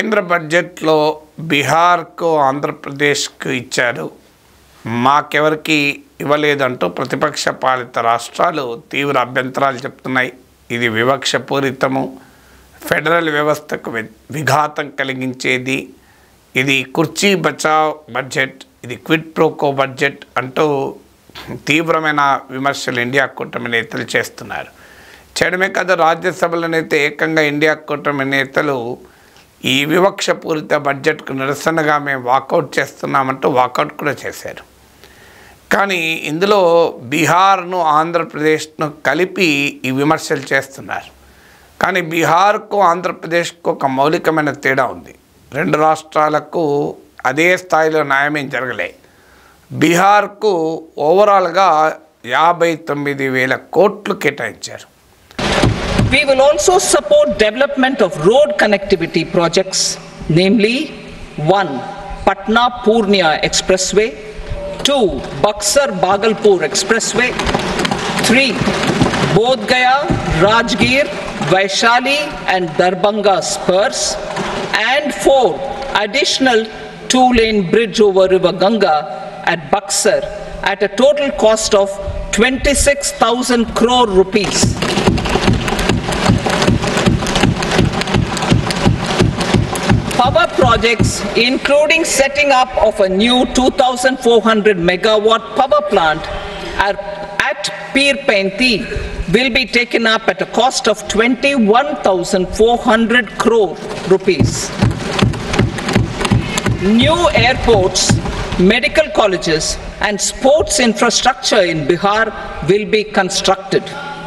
కేంద్ర బడ్జెట్లో బీహార్కు ఆంధ్రప్రదేశ్కు ఇచ్చారు, మాకెవరికి ఇవ్వలేదంటూ ప్రతిపక్ష పాలిత రాష్ట్రాలు తీవ్ర అభ్యంతరాలు చెప్తున్నాయి. ఇది వివక్షపూరితము, ఫెడరల్ వ్యవస్థకు విఘాతం కలిగించేది, ఇది కుర్చీ బచావ్ బడ్జెట్, ఇది క్విడ్ ప్రోకో బడ్జెట్ అంటూ తీవ్రమైన విమర్శలు ఇండియా కూటమి నేతలు చేస్తున్నారు. చేయడమే కాదు, రాజ్యసభలోనైతే ఏకంగా ఇండియా కూటమి నేతలు ఈ వివక్షపూరిత బడ్జెట్కు నిరసనగా మేము వాకౌట్ చేస్తున్నామంటూ వాకౌట్ కూడా చేశారు. కానీ ఇందులో బీహార్ను ఆంధ్రప్రదేశ్ను కలిపి ఈ విమర్శలు చేస్తున్నారు. కానీ బీహార్కు ఆంధ్రప్రదేశ్కు ఒక మౌలికమైన తేడా ఉంది. రెండు రాష్ట్రాలకు అదే స్థాయిలో న్యాయమేం జరగలే. బీహార్కు ఓవరాల్గా 59,000 కోట్లు కేటాయించారు. We will also support development of road connectivity projects, namely 1. Patna-Purnia Expressway, 2. Buxar-Bhagalpur Expressway, 3. Bodh Gaya, Rajgir, Vaishali and Darbhanga spurs, and 4. Additional 2-lane bridge over River Ganga at Buxar at a total cost of 26,000 crore rupees. Power projects, including setting up of a new 2,400 megawatt power plant at Pirpenti, will be taken up at a cost of 21,400 crore rupees. New airports, medical colleges and sports infrastructure in Bihar will be constructed.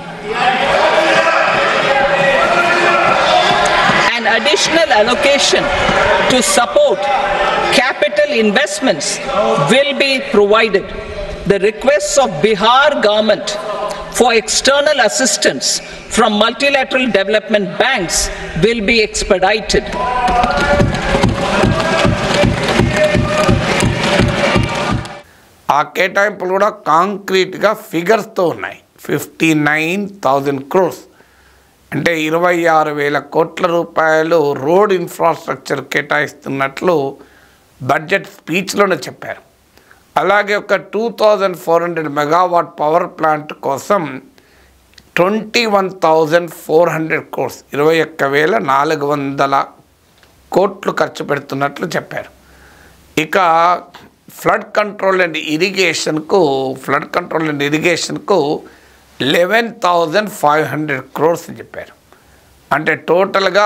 An additional allocation to support capital investments will be provided. The requests of Bihar government for external assistance from multilateral development banks will be expedited. ఆ కేటాయింపులు కూడా కాంక్రీట్గా ఫిగర్స్తో ఉన్నాయి. 59,000 crores అంటే 26,000 కోట్ల రూపాయలు road infrastructure కేటాయిస్తున్నట్లు budget స్పీచ్లోనే చెప్పారు. అలాగే ఒక 2,400 మెగావాట్ పవర్ ప్లాంట్ కోసం 21,400 crores 21,400 కోట్లు ఖర్చు పెడుతున్నట్లు చెప్పారు. ఇక ఫ్లడ్ కంట్రోల్ అండ్ ఇరిగేషన్కు 11,500 crores అని చెప్పారు. అంటే టోటల్గా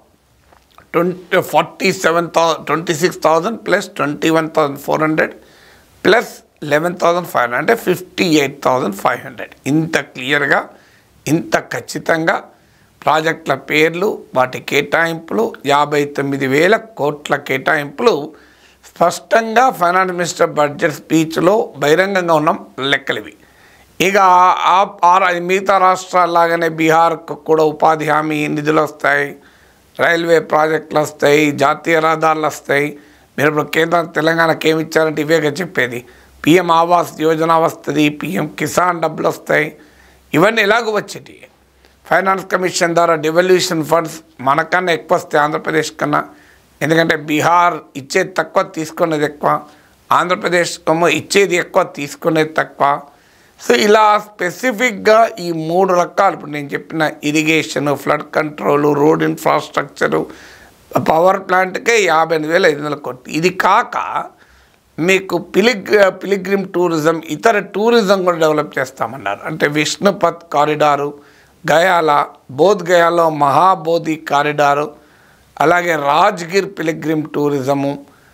26,000 ప్లస్ 21,400 ప్లస్ 11,500 అంటే 58,500. ఇంత క్లియర్గా, ఇంత ఖచ్చితంగా ప్రాజెక్టుల పేర్లు, వాటి కేటాయింపులు, 59,000 కోట్ల కేటాయింపులు స్పష్టంగా ఫైనాన్స్ మినిస్టర్ బడ్జెట్ స్పీచ్లో బహిరంగంగా ఉన్న లెక్కలివి. ఇక మిగతా రాష్ట్రాల్లాగానే బీహార్కు కూడా ఉపాధి హామీ నిధులు వస్తాయి, రైల్వే ప్రాజెక్టులు వస్తాయి, జాతీయ రహదారులు వస్తాయి. మీరు ఇప్పుడు కేంద్రం తెలంగాణకి ఏమి ఇచ్చారంటే ఇవేగా చెప్పేది. పిఎం ఆవాస్ యోజన వస్తుంది, పిఎం కిసాన్ డబ్బులు వస్తాయి. ఇవన్నీ ఎలాగో వచ్చేటి. ఫైనాన్స్ కమిషన్ ద్వారా డెవల్యూషన్ ఫండ్స్ మనకన్నా ఎక్కువ వస్తాయి ఆంధ్రప్రదేశ్ కన్నా. ఎందుకంటే బీహార్ ఇచ్చేది తక్కువ, తీసుకునేది ఎక్కువ. ఆంధ్రప్రదేశ్ ఇచ్చేది ఎక్కువ, తీసుకునేది తక్కువ. సో ఇలా స్పెసిఫిక్గా ఈ 3 రకాలు ఇప్పుడు నేను చెప్పిన irrigation, flood control, road infrastructure, power ప్లాంట్కే 58,500 కోట్లు. ఇది కాక మీకు పిలిగ్రిమ్ టూరిజం, ఇతర టూరిజం కూడా డెవలప్ చేస్తామన్నారు. అంటే విష్ణుపత్ కారిడారు, బోధ్ గయాలో మహాబోధి కారిడారు, అలాగే Rajgir pilgrim tourism,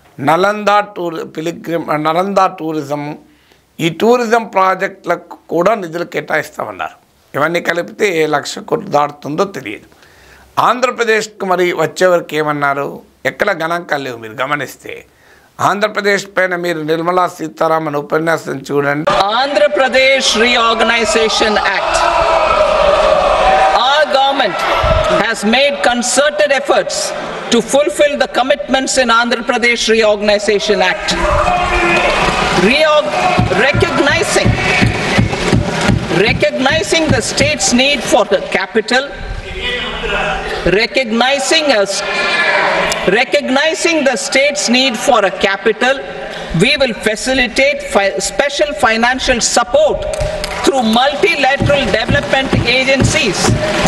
Nalanda tourism, ఈ టూరిజం ప్రాజెక్టులకు కూడా నిధులు కేటాయిస్తామన్నారు. ఇవన్నీ కలిపితే 1,00,000 కోట్లు దాటుతుందో తెలియదు. ఆంధ్రప్రదేశ్కు మరి వచ్చేవరకు ఏమన్నారు, ఎక్కడ గణాంకాలు లేవు. మీరు గమనిస్తే ఆంధ్రప్రదేశ్ పైన మీరు నిర్మలా సీతారామన్ ఉపన్యాసం చూడండి. Andhra Pradesh reorganisation act. Our government has made concerted efforts to fulfill the commitments in Andhra Pradesh Reorganization Act. Recognizing the state's need for the capital, Recognizing the state's need for a capital, we will facilitate special financial support through multilateral development agencies.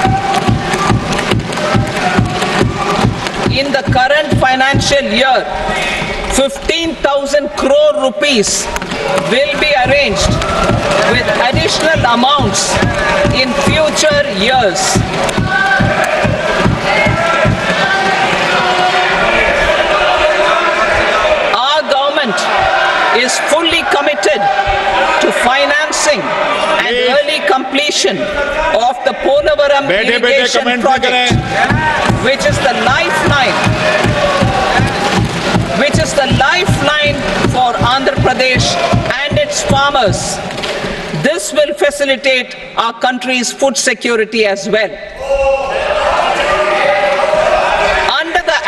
In the current financial year, 15,000 crore rupees will be arranged with additional amounts in future years. Our government is fully committed to financing and early completion of the Polavaram irrigation project, which is the lifeline for Andhra Pradesh and its farmers. This will facilitate our country's food security as well. Under the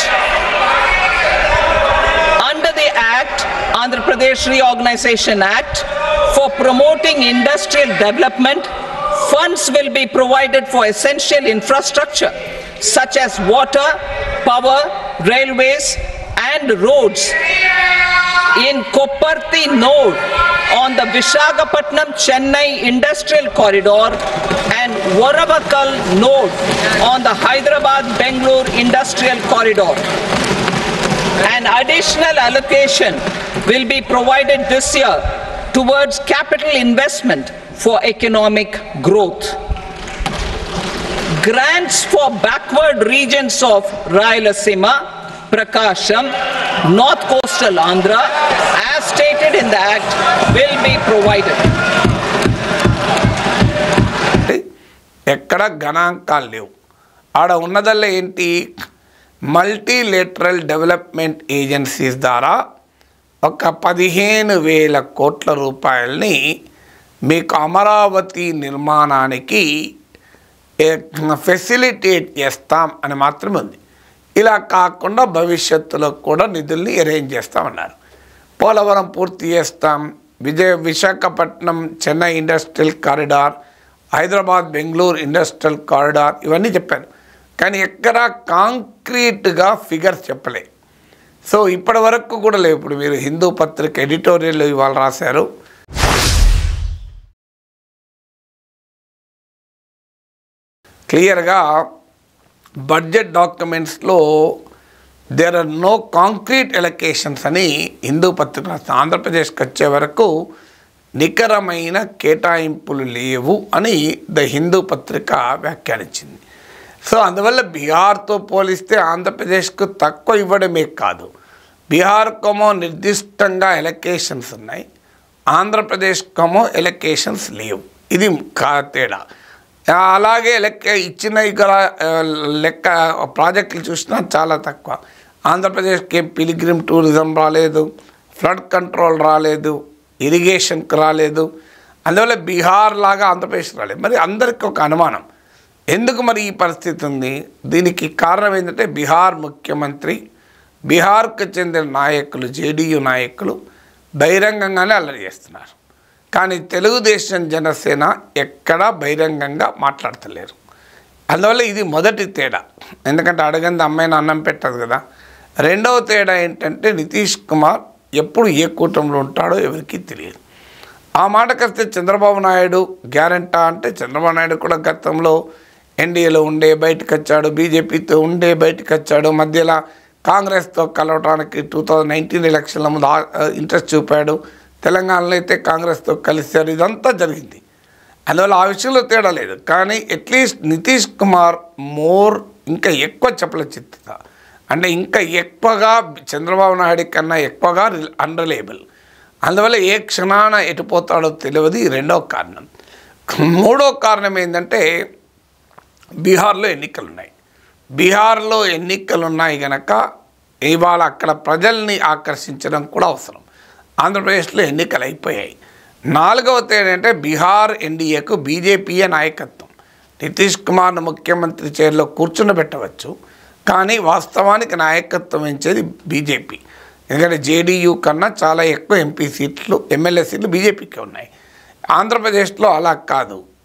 Act, Andhra Pradesh Reorganization Act, for promoting industrial development, funds will be provided for essential infrastructure such as water, power, railways, and roads in Kopparthi node on the Visakhapatnam-Chennai industrial corridor and Varavakal node on the Hyderabad-Bangalore industrial corridor. An additional allocation will be provided this year towards capital investment for economic growth. Grants for backward regions of Rayalaseema, Prakasham, North Coastal Andhra, as stated in the Act, will be provided. ఎక్కడ గణాంకాలు లేవు. ఆడ ఉన్నదల్లా ఏంటి, multilateral development agencies ద్వారా ఒక 15,000 కోట్ల రూపాయలని మీకు అమరావతి నిర్మాణానికి ఫెసిలిటేట్ చేస్తాం అని మాత్రమే ఉంది. ఇలా కాకుండా భవిష్యత్తులో కూడా నిధుల్ని అరేంజ్ చేస్తామన్నారు. పోలవరం పూర్తి చేస్తాం, Visakhapatnam Chennai industrial corridor, Hyderabad Bengaluru industrial corridor, ఇవన్నీ చెప్పాను. కానీ ఎక్కడా కాంక్రీట్గా ఫిగర్స్ చెప్పలే. సో ఇప్పటి వరకు కూడా లేవు. ఇప్పుడు మీరు హిందూ పత్రిక ఎడిటోరియల్ ఇవాళ రాశారు, క్లియర్గా బడ్జెట్ డాక్యుమెంట్స్లో there are no concrete allocations అని హిందూ పత్రిక రాస్తుంది. ఆంధ్రప్రదేశ్కి వచ్చే వరకు నికరమైన కేటాయింపులు లేవు అని ద హిందూ పత్రిక వ్యాఖ్యానించింది. సో అందువల్ల బీహార్తో పోలిస్తే ఆంధ్రప్రదేశ్కు తక్కువ ఇవ్వడమే కాదు, బీహార్కేమో నిర్దిష్టంగా ఎలకేషన్స్ ఉన్నాయి, ఆంధ్రప్రదేశ్కేమో ఎలకేషన్స్ లేవు. ఇది తేడా. అలాగే ఇచ్చిన ఇక్కడ లెక్క ప్రాజెక్టులు చూసినా చాలా తక్కువ. ఆంధ్రప్రదేశ్కి పిలిగ్రిమ్ టూరిజం రాలేదు, ఫ్లడ్ కంట్రోల్ రాలేదు, ఇరిగేషన్కి రాలేదు. అందువల్ల బీహార్ లాగా ఆంధ్రప్రదేశ్ రాలేదు. మరి అందరికీ ఒక అనుమానం, ఎందుకు మరి ఈ పరిస్థితి ఉంది? దీనికి కారణం ఏంటంటే బీహార్ ముఖ్యమంత్రి, బీహార్కు చెందిన నాయకులు, జేడీయూ నాయకులు బహిరంగంగానే అల్లరి చేస్తున్నారు. కానీ తెలుగుదేశం జనసేన ఎక్కడా బహిరంగంగా మాట్లాడతలేరు. అందువల్ల ఇది మొదటి తేడా. ఎందుకంటే అడగంది అమ్మాయిని అన్నం పెట్టదు కదా. రెండవ తేడా ఏంటంటే నితీష్ కుమార్ ఎప్పుడు ఏ కూటమిలో ఉంటాడో ఎవరికీ తెలియదు. ఆ మాటకొస్తే చంద్రబాబు నాయుడు గ్యారంటీ అంటే చంద్రబాబు నాయుడు కూడా గతంలో ఎన్డీఏలో ఉండే బయటకు వచ్చాడు, బీజేపీతో ఉండే బయటకు వచ్చాడు, మధ్యలో కాంగ్రెస్తో కలవడానికి 2019 ఎలక్షన్ల ముందు ఇంట్రెస్ట్ చూపాడు, తెలంగాణలో అయితే కాంగ్రెస్తో కలిశారు. ఇదంతా జరిగింది. అందువల్ల ఆ విషయంలో తేడా లేదు. కానీ అట్లీస్ట్ నితీష్ కుమార్ ఇంకా ఎక్కువ చపలచిత్త, అంటే ఇంకా ఎక్కువగా చంద్రబాబు నాయుడు కన్నా ఎక్కువగా అన్రిలయబుల్. అందువల్ల ఏ క్షణాన ఎటుపోతాడో తెలియదు. రెండవ కారణం. మూడో కారణం ఏంటంటే బీహార్లో ఎన్నికలున్నాయి కనుక ఇవాళ అక్కడ ప్రజల్ని ఆకర్షించడం కూడా అవసరం. ఆంధ్రప్రదేశ్లో ఎన్నికలు అయిపోయాయి. నాలుగవ తేడా అంటే బీహార్ ఎన్డీఏకు బీజేపీయే నాయకత్వం. నితీష్ కుమార్ను ముఖ్యమంత్రి చైర్లో కూర్చుండబెట్టవచ్చు, కానీ వాస్తవానికి నాయకత్వం వహించేది బీజేపీ. ఎందుకంటే జేడీయూ కన్నా చాలా ఎక్కువ ఎంపీ సీట్లు, ఎమ్మెల్యే సీట్లు బీజేపీకి ఉన్నాయి. ఆంధ్రప్రదేశ్లో అలా కాదు.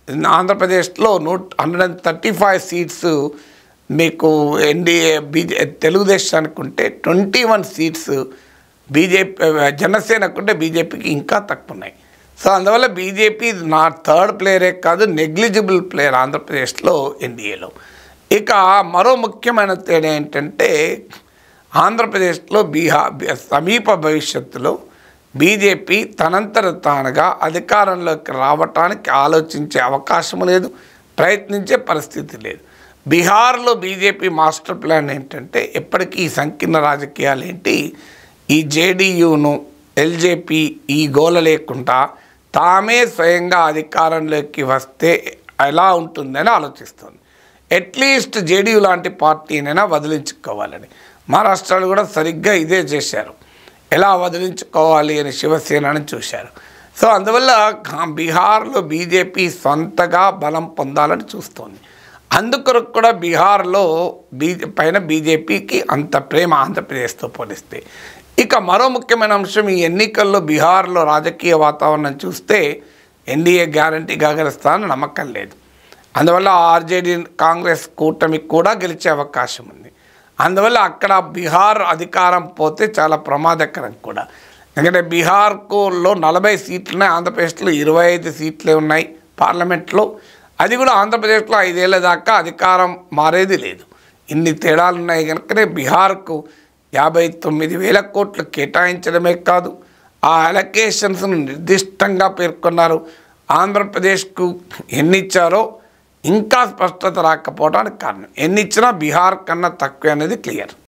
ఆంధ్రప్రదేశ్లో 135 సీట్స్ మీకు ఎన్డీఏ తెలుగుదేశానికి ఉంటే 21 సీట్స్ బీజేపీ జనసేనకు ఉంటే బీజేపీకి ఇంకా తక్కువ ఉన్నాయి. సో అందువల్ల బీజేపీ నా థర్డ్ ప్లేయరే కాదు, నెగ్లిజిబుల్ ప్లేయర్ ఆంధ్రప్రదేశ్లో ఎన్డీఏలో. ఇక మరో ముఖ్యమైన తేడా ఏంటంటే ఆంధ్రప్రదేశ్లో సమీప భవిష్యత్తులో బీజేపీ తనంతట తానుగా అధికారంలోకి రావటానికి ఆలోచించే అవకాశం లేదు, ప్రయత్నించే పరిస్థితి లేదు. బీహార్లో బీజేపీ మాస్టర్ ప్లాన్ ఏంటంటే ఎప్పటికీ సంకీర్ణ రాజకీయాలు ఏంటి, ఈ జేడీయూను ఎల్జేపీ ఈ గోల లేకుండా తామే స్వయంగా అధికారంలోకి వస్తే ఎలా ఉంటుందని ఆలోచిస్తుంది. అట్లీస్ట్ జేడీయూ లాంటి పార్టీనైనా వదిలించుకోవాలని. మహారాష్ట్రలో కూడా సరిగ్గా ఇదే చేశారు, ఎలా వదిలించుకోవాలి అని శివసేనని చూశారు. సో అందువల్ల బీహార్లో బీజేపీ సొంతగా బలం పొందాలని చూస్తోంది. అందుకొరకు కూడా బీహార్లో పైన బీజేపీకి అంత ప్రేమ ఆంధ్రప్రదేశ్తో పోలిస్తే. ఇక మరో ముఖ్యమైన అంశం, ఈ ఎన్నికల్లో బీహార్లో రాజకీయ వాతావరణం చూస్తే ఎన్డీఏ గ్యారంటీగా గెలుస్తానని నమ్మకం లేదు. అందువల్ల ఆర్జేడీ కాంగ్రెస్ కూటమికి కూడా గెలిచే అవకాశం ఉంది. అందువల్ల అక్కడ బీహార్ అధికారం పోతే చాలా ప్రమాదకరం కూడా. ఎందుకంటే బీహార్లో 40 సీట్లునే, ఆంధ్రప్రదేశ్లో 25 సీట్లే ఉన్నాయి పార్లమెంట్లో. అది కూడా ఆంధ్రప్రదేశ్లో 5 ఏళ్ల దాకా అధికారం మారేది లేదు. ఇన్ని తేడాలు ఉన్నాయి కనుకనే బీహార్కు 59,000 కోట్లు కేటాయించడమే కాదు, ఆ అలొకేషన్స్ను నిర్దిష్టంగా పేర్కొన్నారు. ఆంధ్రప్రదేశ్కు ఎన్నిచ్చారో ఇంకా స్పష్టత రాకపోవడానికి కారణం, ఎన్నిచ్చినా బీహార్ కన్నా తక్కువ అనేది క్లియర్.